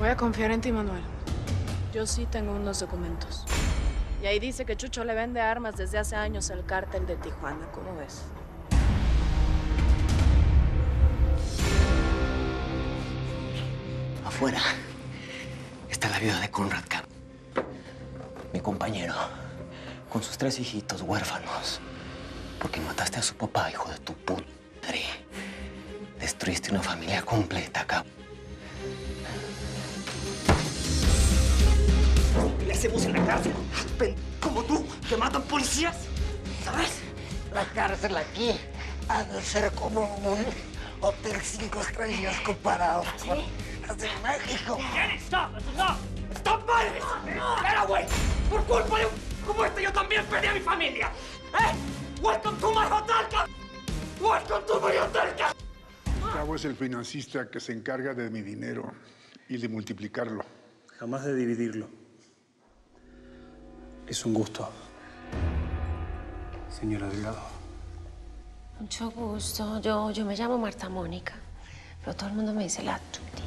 Voy a confiar en ti, Manuel. Yo sí tengo unos documentos. Y ahí dice que Chucho le vende armas desde hace años al cártel de Tijuana. ¿Cómo ves? Afuera está la viuda de Conrad Camp, mi compañero, con sus 3 hijitos huérfanos. Porque mataste a su papá, hijo de tu puta madre. Destruiste una familia completa, cabrón. ¿Qué le hacemos en la cárcel? Como tú, que matan policías, ¿sabes? La cárcel aquí ha de ser como un hotel 5 estrellas comparado con las de México. ¡Stop! ¡No! ¡Stop, madre! ¡Era, güey! Por culpa de un como este yo también perdí a mi familia. ¡Welcome to my hotel, cabrón! ¡Welcome to my hotel, cabrón! Cabo es el financista que se encarga de mi dinero y de multiplicarlo. Jamás de dividirlo. Es un gusto, señora Delgado. Mucho gusto. Yo me llamo Marta Mónica, pero todo el mundo me dice la Tuti.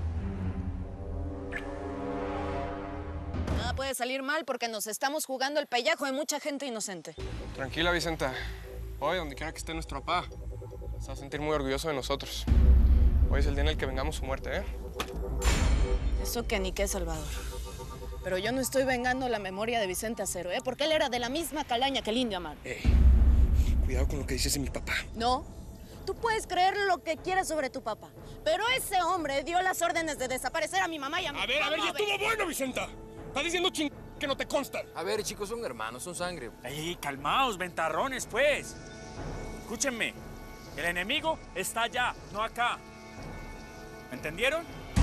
Nada puede salir mal porque nos estamos jugando el pellejo de mucha gente inocente. Tranquila, Vicenta. Hoy, donde quiera que esté nuestro papá, se va a sentir muy orgulloso de nosotros. Hoy es el día en el que vengamos su muerte, ¿eh? Eso que ni qué, Salvador. Pero yo no estoy vengando la memoria de Vicente Acero, ¿eh? Porque él era de la misma calaña que el Indio Amaro. Cuidado con lo que dices de mi papá. No. Tú puedes creer lo que quieras sobre tu papá, pero ese hombre dio las órdenes de desaparecer a mi mamá y a mi papá. A ver, ya estuvo bueno, Vicenta. Estás diciendo que no te consta. A ver, chicos, son hermanos, son sangre. ¡Ey, calmaos, ventarrones, pues! Escúchenme, el enemigo está allá, no acá. ¿Me entendieron?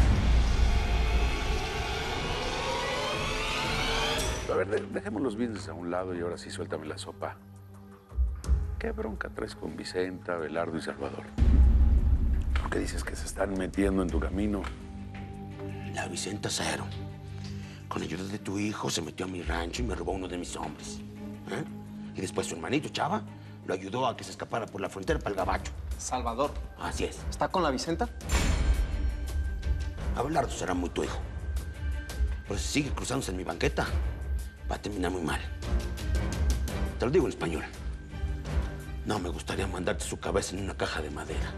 A ver, dejemos los business a un lado y ahora sí suéltame la sopa. ¿Qué bronca traes con Vicenta, Belardo y Salvador? ¿Por qué dices que se están metiendo en tu camino? La Vicenta Acero, con ayuda de tu hijo, se metió a mi rancho y me robó uno de mis hombres. Y después su hermanito, Chava, lo ayudó a que se escapara por la frontera para el Gabacho. Salvador. Así es. ¿Está con la Vicenta? Abelardo será muy tu hijo. Pero si sigue cruzándose en mi banqueta, va a terminar muy mal. Te lo digo en español. No me gustaría mandarte su cabeza en una caja de madera.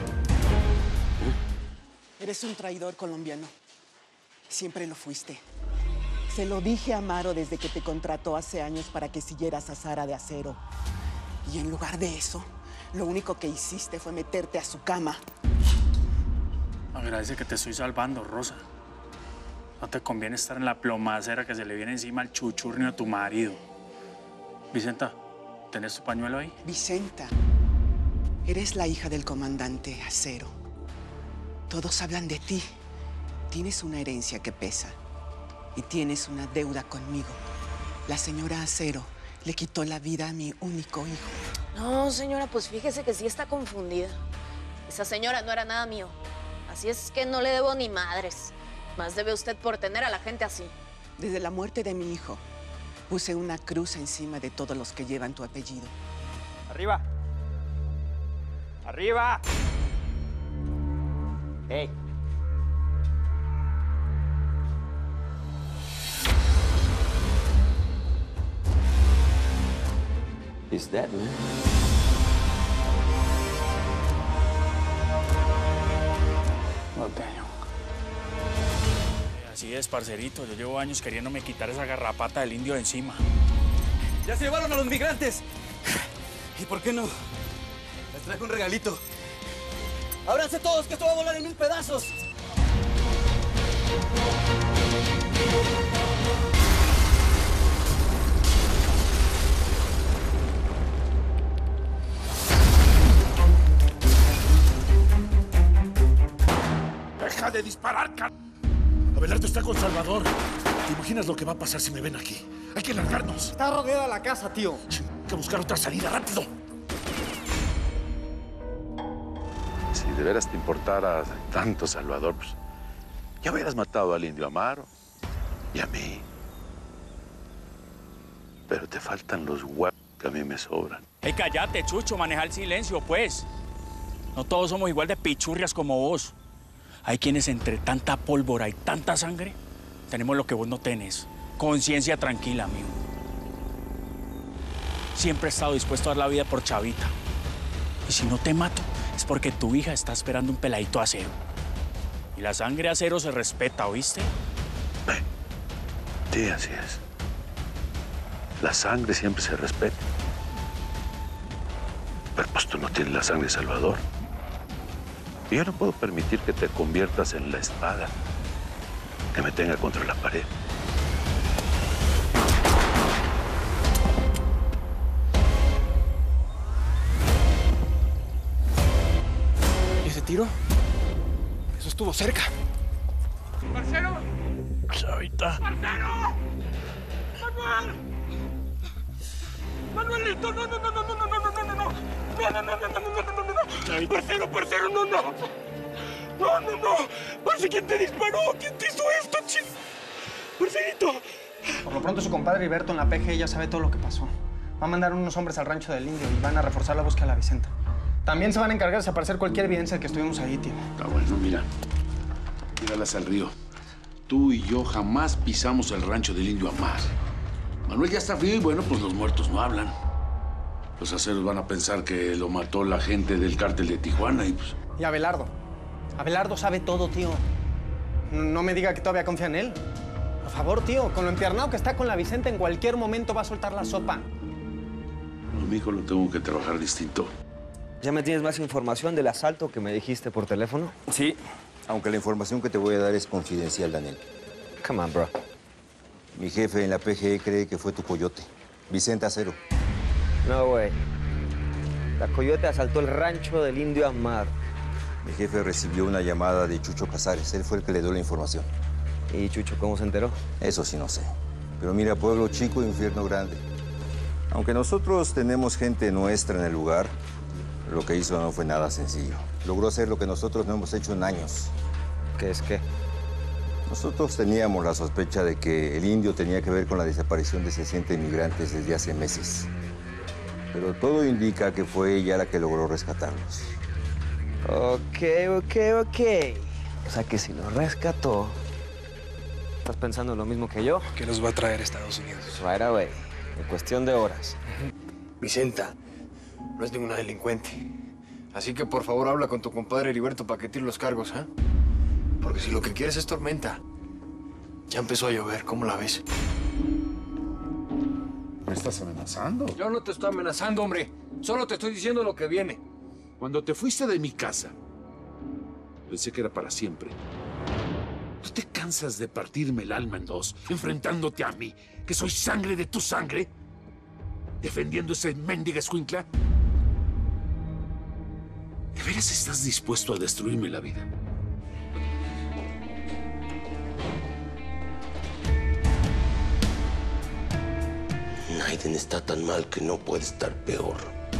Eres un traidor colombiano. Siempre lo fuiste. Se lo dije a Amaro desde que te contrató hace años para que siguieras a Sara de Acero. Y en lugar de eso, lo único que hiciste fue meterte a su cama. Agradece que te estoy salvando, Rosa. No te conviene estar en la plomacera que se le viene encima al chuchurnio a tu marido. Vicenta, ¿tenés tu pañuelo ahí? Vicenta, eres la hija del comandante Acero. Todos hablan de ti. Tienes una herencia que pesa. Y tienes una deuda conmigo. La señora Acero le quitó la vida a mi único hijo. No, señora, pues fíjese que sí está confundida. Esa señora no era nada mío. Así es que no le debo ni madres. Más debe usted por tener a la gente así. Desde la muerte de mi hijo, puse una cruz encima de todos los que llevan tu apellido. ¡Arriba! ¡Arriba! ¡Ey! Is that, man? Norteño. Así es, parcerito. Yo llevo años queriéndome quitar esa garrapata del indio de encima. ¡Ya se llevaron a los migrantes! ¿Y por qué no? Les traje un regalito. ¡Ábranse todos, que esto va a volar en 1000 pedazos! ¡Deja de disparar, Abelardo está con Salvador. ¿Te imaginas lo que va a pasar si me ven aquí? Hay que largarnos. Está rodeada la casa, tío. Hay que buscar otra salida, rápido. Si de veras te importara tanto Salvador, pues ya hubieras matado al Indio Amaro y a mí. Pero te faltan los huevos que a mí me sobran. ¡Ey, cállate, Chucho! Maneja el silencio, pues. No todos somos igual de pichurrias como vos. Hay quienes entre tanta pólvora y tanta sangre tenemos lo que vos no tenés. Conciencia tranquila, amigo. Siempre he estado dispuesto a dar la vida por Chavita. Y si no te mato, es porque tu hija está esperando un peladito acero. Y la sangre acero se respeta, ¿oíste? Sí, así es. La sangre siempre se respeta. Pero pues tú no tienes la sangre de Salvador. Y yo no puedo permitir que te conviertas en la espada que me tenga contra la pared. ¿Y ese tiro? Eso estuvo cerca. ¡Marcelo! Chavita. ¡Marcelo! ¡Manuel! ¡Manuelito! ¡No! ¡Parcero, no! Parce, ¿quién te disparó? ¿Quién te hizo esto, chico? ¡Parcerito! Por lo pronto su compadre Heriberto en la PG ya sabe todo lo que pasó. Va a mandar unos hombres al rancho del Indio y van a reforzar la búsqueda de la Vicenta. También se van a encargar de desaparecer cualquier evidencia de que estuvimos ahí, tío. Está bueno, mira. Tíralas al río. Tú y yo jamás pisamos el rancho del Indio Amar. Manuel ya está frío y bueno, pues los muertos no hablan. Los aceros van a pensar que lo mató la gente del cártel de Tijuana y pues... Y Abelardo. Abelardo sabe todo, tío. No me diga que todavía confía en él. Por favor, tío, con lo empiernado que está con la Vicenta, en cualquier momento va a soltar la sopa. No, mijo, lo tengo que trabajar distinto. ¿Ya me tienes más información del asalto que me dijiste por teléfono? Sí, aunque la información que te voy a dar es confidencial, Daniel. Come on, bro. Mi jefe en la PGE cree que fue tu coyote, Vicenta Acero. No, güey. La coyote asaltó el rancho del Indio Amar. Mi jefe recibió una llamada de Chucho Casares. Él fue el que le dio la información. ¿Y Chucho cómo se enteró? Eso sí no sé. Pero mira, pueblo chico, infierno grande. Aunque nosotros tenemos gente nuestra en el lugar, lo que hizo no fue nada sencillo. Logró hacer lo que nosotros no hemos hecho en años. ¿Qué es qué? Nosotros teníamos la sospecha de que el indio tenía que ver con la desaparición de 60 inmigrantes desde hace meses. Pero todo indica que fue ella la que logró rescatarlos. Ok. O sea que si lo rescató, ¿estás pensando lo mismo que yo? ¿Qué nos va a traer a Estados Unidos? Right away. En cuestión de horas. Vicenta no es ninguna delincuente. Así que por favor habla con tu compadre Heriberto para que tire los cargos, ¿eh? Porque si lo que quieres es tormenta, ya empezó a llover. ¿Cómo la ves? ¿Me estás amenazando? Yo no te estoy amenazando, hombre. Solo te estoy diciendo lo que viene. Cuando te fuiste de mi casa, pensé que era para siempre. ¿No te cansas de partirme el alma en dos, enfrentándote a mí, que soy sangre de tu sangre? ¿Defendiendo ese mendiga escuincla? ¿De veras estás dispuesto a destruirme la vida? Naiden está tan mal que no puede estar peor.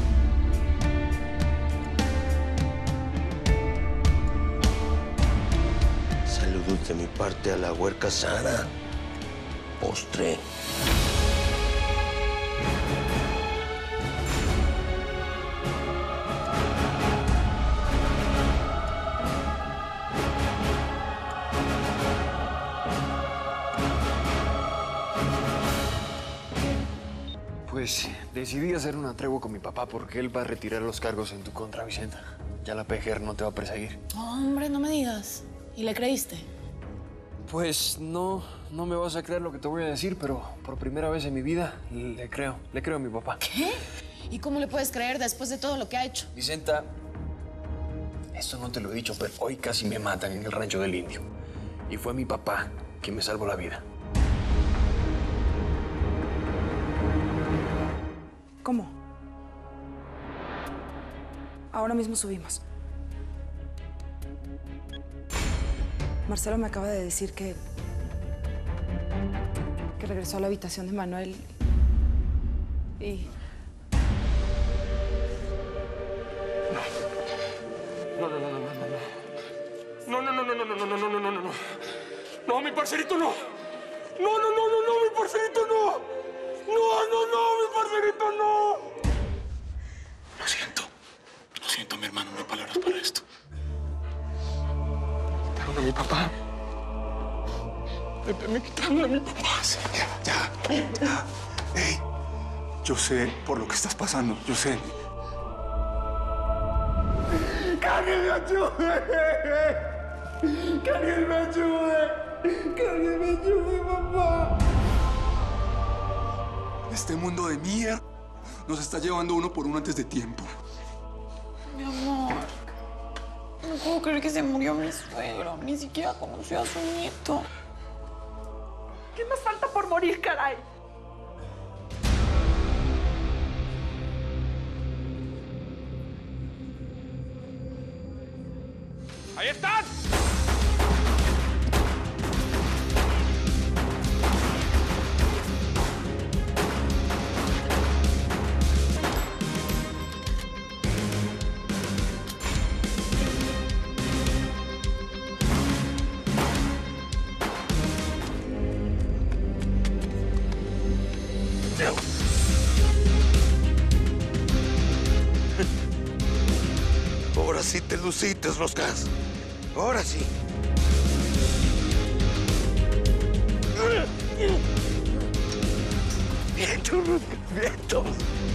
Saludos de mi parte a la huerca Sara. Postre. Pues decidí hacer una tregua con mi papá porque él va a retirar los cargos en tu contra, Vicenta. Ya la PGR no te va a perseguir. Hombre, no me digas. ¿Y le creíste? Pues no me vas a creer lo que te voy a decir, pero por primera vez en mi vida le creo a mi papá. ¿Qué? ¿Y cómo le puedes creer después de todo lo que ha hecho? Vicenta, esto no te lo he dicho, pero hoy casi me matan en el rancho del Indio. Y fue mi papá quien me salvó la vida. ¿Cómo? Ahora mismo subimos. Marcelo me acaba de decir que regresó a la habitación de Manuel y... No. No, mi parcerito no. No, mi parcerito no. No, mi parcerito no. Lo siento, mi hermano, no hay palabras para esto. Me quitaron a mi papá. Sí, ya. Ey, yo sé por lo que estás pasando, yo sé. ¡Que alguien me ayude! ¡Que alguien me ayude! ¡Que alguien me ayude, papá! Este mundo de mierda nos está llevando uno por uno antes de tiempo. Mi amor, no puedo creer que se murió mi suegro. Ni siquiera conoció a su nieto. ¿Qué más falta por morir, caray? ¡Ahí están! Ahora sí te luciste, Roscas. Ahora sí. Vientos, Roscas, vientos.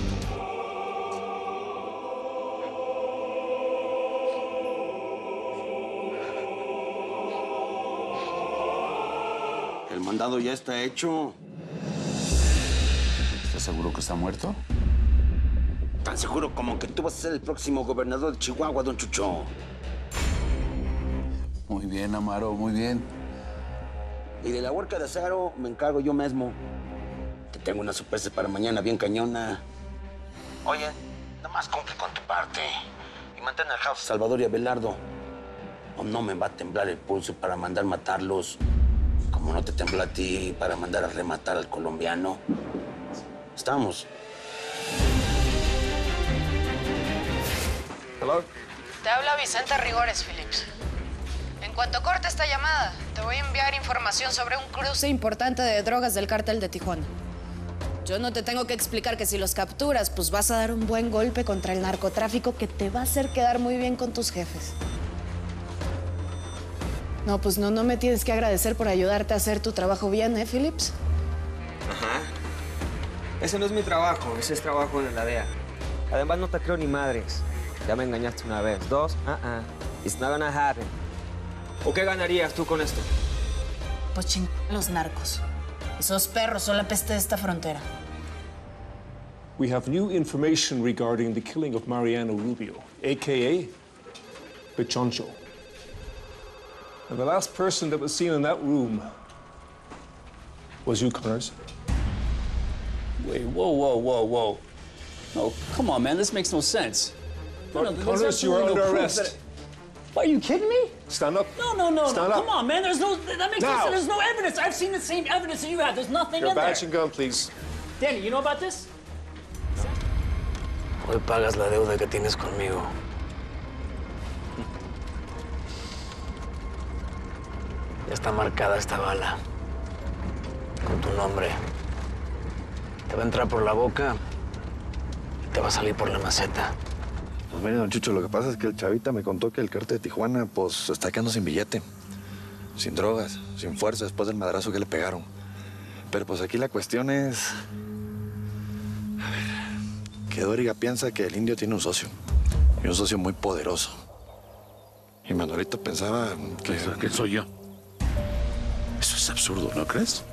El mandado ya está hecho. ¿Estás seguro que está muerto? Tan seguro como que tú vas a ser el próximo gobernador de Chihuahua, don Chucho. Muy bien, Amaro, muy bien. Y de la huerca de acero me encargo yo mismo. Te tengo una sorpresa para mañana bien cañona. Oye, nomás cumple con tu parte. Y mantén al house Salvador y Abelardo. O no me va a temblar el pulso para mandar matarlos. Como no te tembló a ti para mandar a rematar al colombiano. Estamos. Hello. Te habla Vicenta Rigores, Phillips. En cuanto corte esta llamada, te voy a enviar información sobre un cruce importante de drogas del cártel de Tijuana. Yo no te tengo que explicar que si los capturas, pues vas a dar un buen golpe contra el narcotráfico que te va a hacer quedar muy bien con tus jefes. No, pues no me tienes que agradecer por ayudarte a hacer tu trabajo bien, ¿eh, Phillips? Ajá. Ese no es mi trabajo, ese es trabajo de la DEA. Además, no te creo ni madres. Ya me engañaste una vez. Dos, It's not gonna happen. ¿O qué ganarías tú con esto? Pues chingar a los narcos. Esos perros son la peste de esta frontera. We have new information regarding the killing of Mariano Rubio, a.k.a. Pechoncho. And the last person that was seen in that room was you, Connors. Wait, whoa. No, come on, man, this makes no sense. Connors, you are under arrest. Are you kidding me? Stand up. No. Stand up. Come on, man. That makes no sense. There's no evidence. I've seen the same evidence that you have. There's nothing Your in there. badge and gun, please. Danny, you know about this? Hoy pagas la deuda que tienes conmigo. Ya está marcada esta bala. Con tu nombre. Te va a entrar por la boca y te va a salir por la maceta. Pues mire, don Chucho, lo que pasa es que el chavita me contó que el cártel de Tijuana, pues, está quedando sin billete. Sin drogas, sin fuerza, después del madrazo que le pegaron. Pero pues aquí la cuestión es... A ver, que Dóriga piensa que el indio tiene un socio. Y un socio muy poderoso. Y Manuelito pensaba que... ¿Qué soy yo? Eso es absurdo, ¿no crees?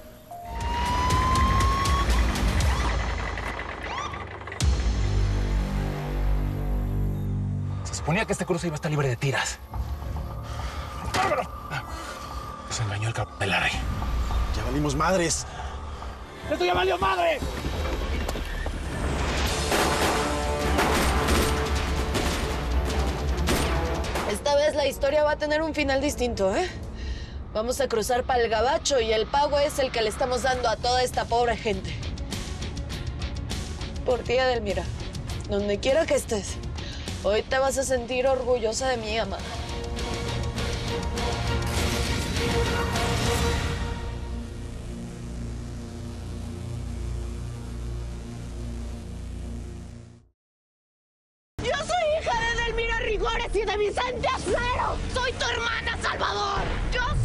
Se suponía que este cruce iba a estar libre de tiras. ¡Bárbaro! Se engañó el cabrón de Larry. Ya valimos madres. ¡Esto ya valió madre! Esta vez la historia va a tener un final distinto, ¿eh? Vamos a cruzar para el Gabacho y el pago es el que le estamos dando a toda esta pobre gente. Por ti, Edelmira, donde quiera que estés, hoy te vas a sentir orgullosa de mí, amada. Yo soy hija de Edelmira Rigores y de Vicente Acero. Soy tu hermana, Salvador. Yo